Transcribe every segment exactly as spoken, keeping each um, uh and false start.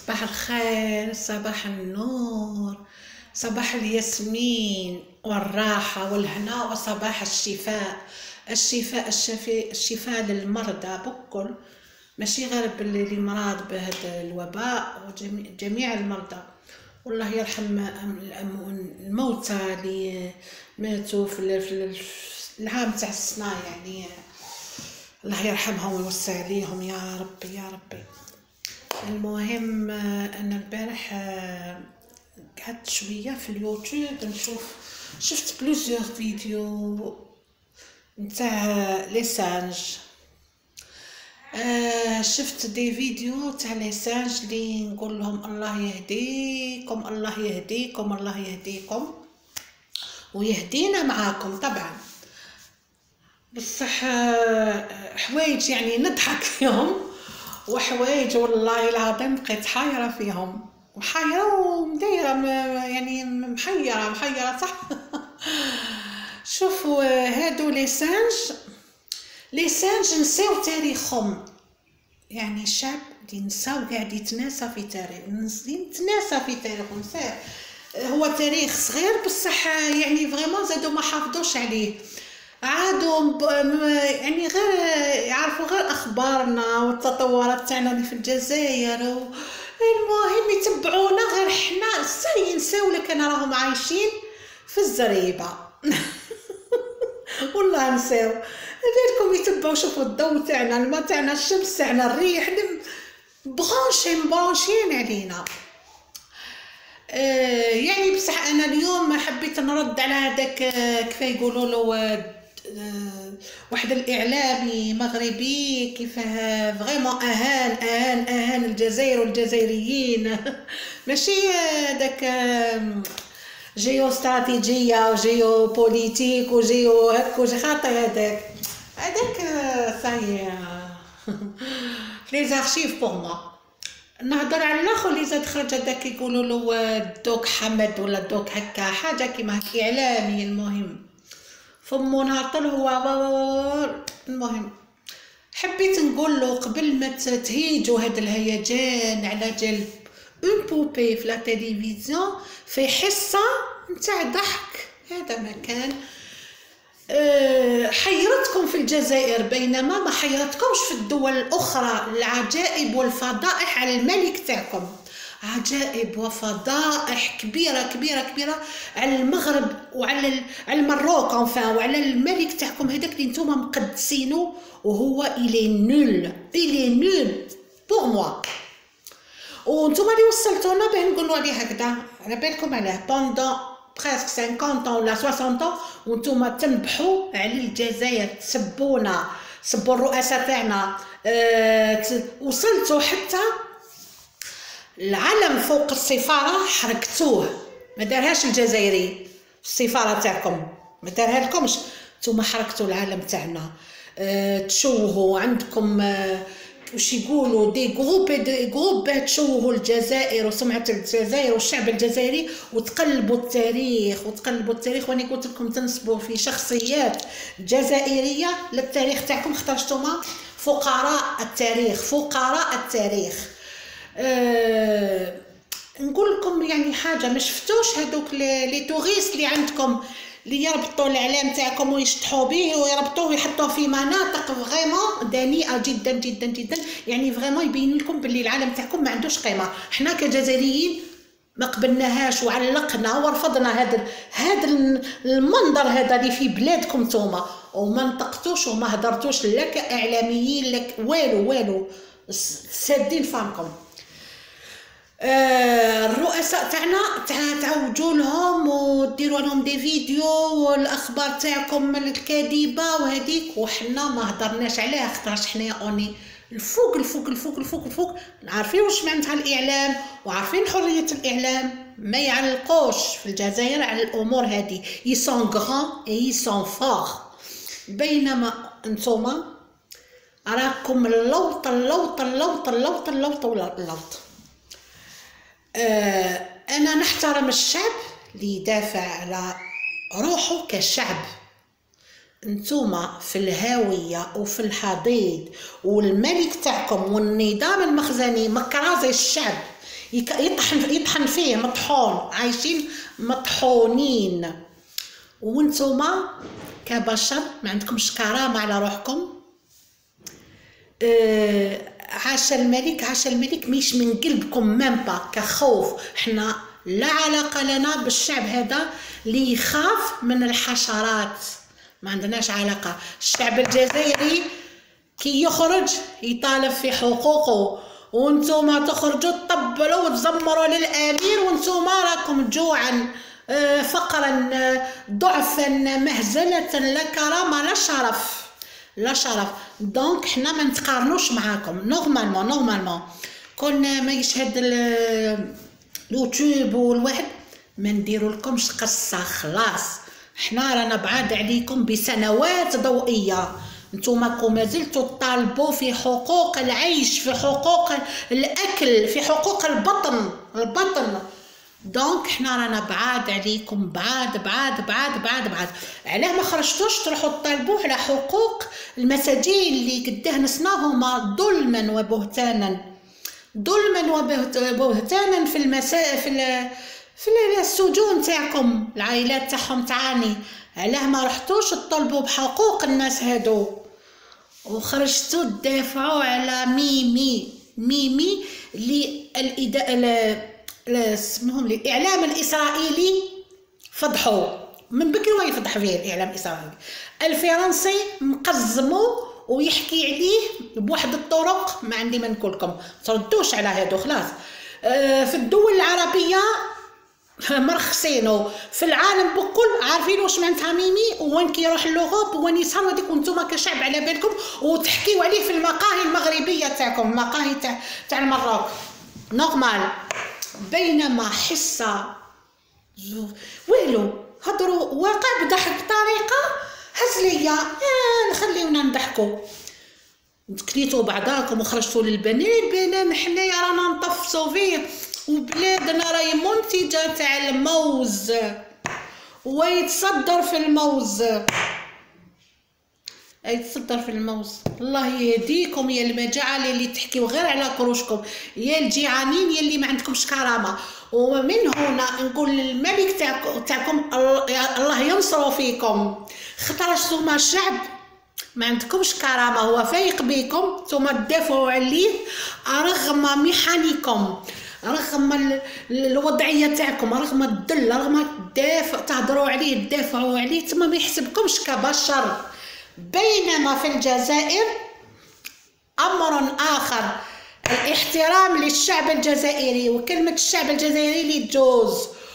صباح الخير، صباح النور، صباح الياسمين والراحة والهنا، وصباح الشفاء. الشفاء الشفاء الشفاء للمرضى بكل، ماشي غير باللي مرض بهذا الوباء، وجميع جميع المرضى. والله يرحم الموتى اللي ماتوا في العام تاع السنة، يعني الله يرحمهم ويوسع عليهم يا ربي يا ربي. المهم انا البارح قعدت شويه في اليوتيوب نشوف، شفت بلوزيغ فيديو نتاع لي سانج. آه شفت دي فيديو تاع لي سانج اللي نقول لهم الله يهديكم الله يهديكم الله يهديكم ويهدينا معاكم طبعا. بصح حوايج يعني نضحك فيهم، وحوايج والله العظيم بقيت حايره فيهم، وحايره ومدايره يعني محيره محيره صح. شوفوا هادو لي سانج لي سانج نساو تاريخهم، يعني الشعب اللي نساو قاعد يتناسى في تاريخ يتناسى في تاريخه. نساه هو تاريخ صغير بصح يعني فريمون زادو ما حافظوش عليه، عادوا يعني غير يعرفوا غير اخبارنا والتطورات تاعنا اللي في الجزائر، المهم يتبعونا غير حنا سي ينساو لك انا راهم عايشين في الزريبه. والله نساو بالكم يتبعوا، شوفوا الضوء تاعنا، الماء تاعنا، الشمس تاعنا، الريح برانشين برانشين علينا. آه يعني بصح انا اليوم حبيت نرد على هذاك كيف يقولوا له واحد الاعلامي مغربي كيف فريمون اهان اهان اهان الجزائر والجزائريين. ماشي هذاك جيو استراتيجيه وجيو بوليتيك وجيو هكا وجي خاطي، هذاك هذاك صاي في لي زارشيف بور موا. نهضر على الاخر اللي زاد خرج هذاك يقولوا له دوك حمد ولا دوك هكا حاجه كيما هكا اعلامي. المهم فمو نهار هو. المهم حبيت نقول له قبل ما تهيجوا هذا الهيجان على جلب اون بوبي في لا تيليفزيون في حصه نتاع ضحك، هذا ما كان. أه حيرتكم في الجزائر بينما ما حيرتكمش في الدول الاخرى. العجائب والفضائح على الملك تاعكم، عجائب وفضائح كبيره كبيره كبيره على المغرب وعلى على المروك انفان وعلى الملك تاعكم هذاك اللي نتوما مقدسينه، وهو الي نول الي نول بور موا. وانتوما اللي وصلتونا باه نقولوا عليه هكذا، على بالكم علاه بوندون بريسك خمسين ولا ستين وانتوما تنبحوا على الجزائر، تسبونا، تسبوا الرؤساء تاعنا. أه وصلتوا حتى العلم فوق السفاره حركتوه، ما دارهاش الجزائري. السفاره تاعكم ما دارها لكمش، نتوما حركتوا العلم تاعنا. أه تشوهوا عندكم أه واش يقولوا دي جروب دي جروب تشوهوا الجزائر وسمعه الجزائر والشعب الجزائري، وتقلبوا التاريخ وتقلبوا التاريخ. واني قلت لكم تنسبوا في شخصيات جزائريه للتاريخ تاعكم، خاطرتوما فقراء التاريخ فقراء التاريخ. أه نقول لكم يعني حاجه، ما شفتوش هذوك لي توريست اللي عندكم اللي يربطوا الاعلام تاعكم ويشطحوا به ويربطوه ويحطوه في مناطق فريمون دنيئه جدا جدا جدا، يعني فريمون يبين لكم باللي العالم تاعكم ما عندوش قيمه. حنا كجزائريين ما قبلناهاش وعلقنا ورفضنا هذا هذا المنظر هذا اللي في بلادكم نتوما، وما نطقتوش وما هضرتوش لا كاعلاميين لك والو والو، سادين فمكم. آه الرؤساء تاعنا تعوجوا لهم وديروا لهم دي فيديو والاخبار تاعكم الكاذبه وهذيك، وحنا ما هضرناش عليها خاطرش حنا اوني الفوق الفوق الفوق الفوق الفوق، عارفين واش معناتها الاعلام وعارفين حريه الاعلام. ما يعلقوش في الجزائر على الامور هذه، ils sont grands et ils sont forts. بينما انتوما راكم اللوط اللوط اللوط اللوط اللوط اللوط. آه أنا نحترم الشعب اللي يدافع على روحه كشعب. انتوما في الهاوية وفي الحضيض والملك تاعكم والنظام المخزني مكرازي الشعب، يطحن يطحن فيه مطحون، عايشين مطحونين. وانتوما كبشر ما عندكمش كرامه على روحكم. أه عاش الملك، عاش الملك مش من قلبكم مامبا كخوف. احنا لا علاقه لنا بالشعب هذا اللي يخاف من الحشرات، ما عندناش علاقه. الشعب الجزائري كي يخرج يطالب في حقوقه، وانتوما تخرجوا تطبلوا وتزمروا للامير، وانتوما راكم جوعا فقرا ضعفا مهزله، لا كرامه لا شرف لا شرف. دونك حنا ما نتقارنوش معاكم. نورمالمون نورمالمون كون ما يشهد اليوتيوب والواحد ما نديرو لكمش قصه، خلاص. حنا رانا بعاد عليكم بسنوات ضوئيه. نتوما ما زلتوا تطالبوا في حقوق العيش، في حقوق الاكل، في حقوق البطن البطن دونك حنا رانا بعاد عليكم، بعاد بعاد بعاد بعاد بعاد. علاه ما خرجتوش تروحوا تطالبوا على حقوق المساجين اللي قداه نصناهما ظلما وبهتانا، ظلما وبهتانا في المسا في ال... في السجون تاعكم، العائلات تاعهم تعاني. علاه ما رحتوش تطلبوا بحقوق الناس هادو وخرجتوا تدافعوا على ميمي ميمي اللي الاداره اسمهم الاعلام الاسرائيلي فضحوا من بكري ويفضح فيه الاعلام الاسرائيلي. الفرنسي مقزمو ويحكي عليه بواحد الطرق ما عندي ما نقولكم، تردوش على هادو خلاص. آه في الدول العربيه مرخصينو، في العالم بكل عارفين واش معناتها ميمي، وين كيروح اللغوب وين يسهر هذيك، وانتم كشعب على بالكم وتحكيوا عليه في المقاهي المغربيه تاعكم، المقاهي تاع تاع المروك نورمال. بينما حصه والو هضروا واقع بضحك بطريقه هزليه. آه خليونا نضحكوا. كليتوا بعضاكم وخرجتوا للبنان، البنان حنايا رانا نطفصوا فيه، وبلادنا راهي منتجه تاع الموز ويتصدر في الموز، يتصدر في الموز. الله يهديكم يا المجاعه اللي تحكيو غير على كروشكم، يا الجيعانين يلي ما عندكمش كرامه. ومن هنا نقول للملك تاعكم تاعكم الله ينصروا فيكم، خاطر نتوما الشعب ما عندكمش كرامه، هو فايق بيكم، نتوما تدافعوا عليه رغم محنكم، رغم الوضعيه تاعكم، رغم الذل، رغم الدافع تهضروا عليه تدافعوا عليه، تما ما يحسبكمش كبشر. بينما في الجزائر امر اخر، الاحترام للشعب الجزائري، وكلمه الشعب الجزائري اللي تجوز.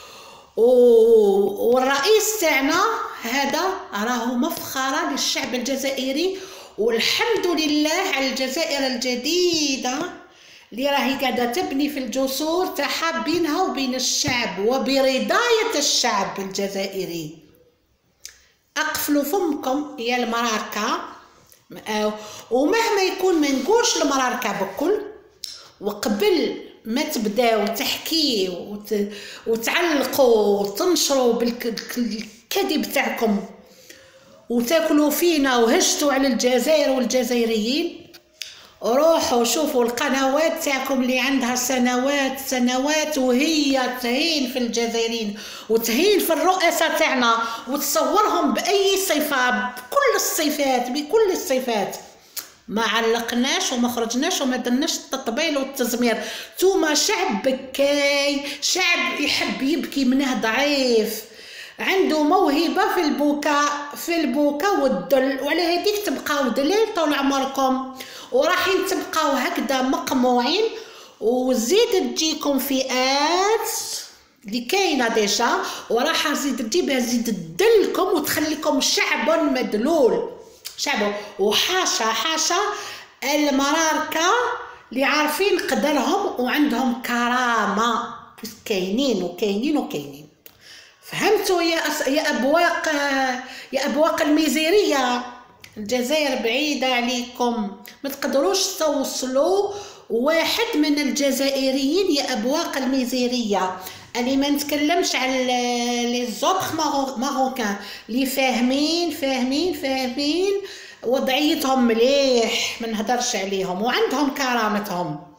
والرئيس تاعنا هذا راه مفخره للشعب الجزائري، والحمد لله على الجزائر الجديده اللي راهي قاعده تبني في الجسور تاعها بينها وبين الشعب وبرضايه الشعب الجزائري. اقفلوا فمكم يا المراركه، ومهما يكون ما نقولش المراركه بكل، وقبل ما تبداو تحكيو وت... وتعلقوا وتنشروا بالكذب تاعكم وتاكلوا فينا وهجتوا على الجزائر والجزائريين، روحوا شوفوا القنوات تاعكم اللي عندها سنوات سنوات وهي تهين في الجزائريين وتهين في الرؤساء تاعنا وتصورهم باي صفه، بكل الصفات بكل الصفات. ما علقناش وما خرجناش وما درناش التطبيل والتزمير. نتوما شعب بكاي، شعب يحب يبكي منه ضعيف، عنده موهبه في البكاء في البكاء والذل، وعلى هذيك تبقاو دليل طول عمركم، وراحين تبقاو هكذا مقموعين. وزيد تجيكم فئات اللي كاينه ديجا وراح تزيد تجيبها تزيد تدلكم وتخليكم شعب مدلول، شعب. وحاشا حاشا المراركه اللي عارفين قدرهم وعندهم كرامه، كاينين وكاينين وكاينين. فهمتوا يا أس... يا ابواق يا ابواق الميزيريه؟ الجزائر بعيده عليكم، ما تقدروش توصلوا واحد من الجزائريين يا ابواق الميزيريه. أنا ما نتكلمش على لي زوطخ ماروكان اللي فاهمين فاهمين فاهمين وضعيتهم مليح، ما نهضرش عليهم وعندهم كرامتهم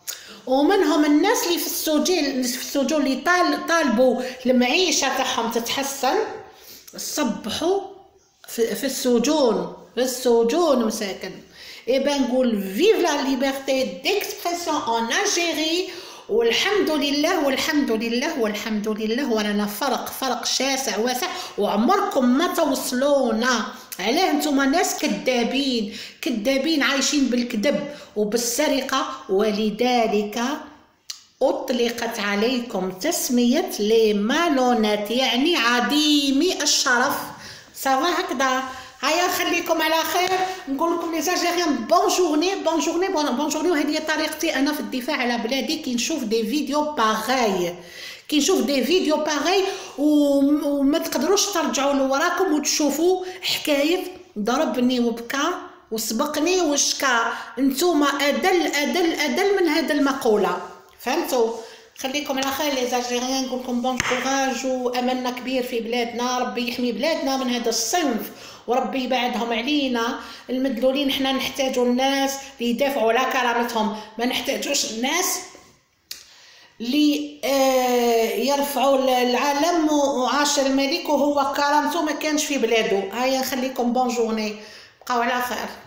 ومنهم الناس اللي في السجون في السجون اللي طال طالبوا المعيشه تاعهم تتحسن، صبحوا في, في السجون في السجون مساكن. اي با نقول فيف لا ليبرتي ديكسبرسيون ان الجيري، والحمد لله والحمد لله والحمد لله. ورانا فرق فرق شاسع واسع، وعمركم ما توصلونا. علاه نتوما ناس كذابين كذابين عايشين بالكذب وبالسرقه، ولذلك اطلقت عليكم تسميه لي مالونات، يعني عديمي الشرف. صافا هكذا. هيا خليكم على خير، نقول لكم لي زاجيريان بون جورني بون جورني بون جورني. وهذه طريقتي انا في الدفاع على بلادي، كي نشوف دي فيديو باغاي كي نشوف دي فيديو باغاي وما تقدروش ترجعوا لوراكم وتشوفوا حكايه ضربني وبكى وسبقني وشكا. نتوما ادل ادل ادل من هذا المقوله، فهمتوا؟ خليكم على خير لي زاجيريان، نقول لكم بون كوراج واملنا كبير في بلادنا. ربي يحمي بلادنا من هذا الصنف، وربي يبعدهم علينا المدلولين. حنا نحتاجوا الناس اللي يدافعوا على كرامتهم، ما نحتاجوش الناس اللي آه يرفعوا العالم وعاش الملك وهو كرامته ما كانش في بلاده. هيا نخليكم بون جورني، بقاو على خير.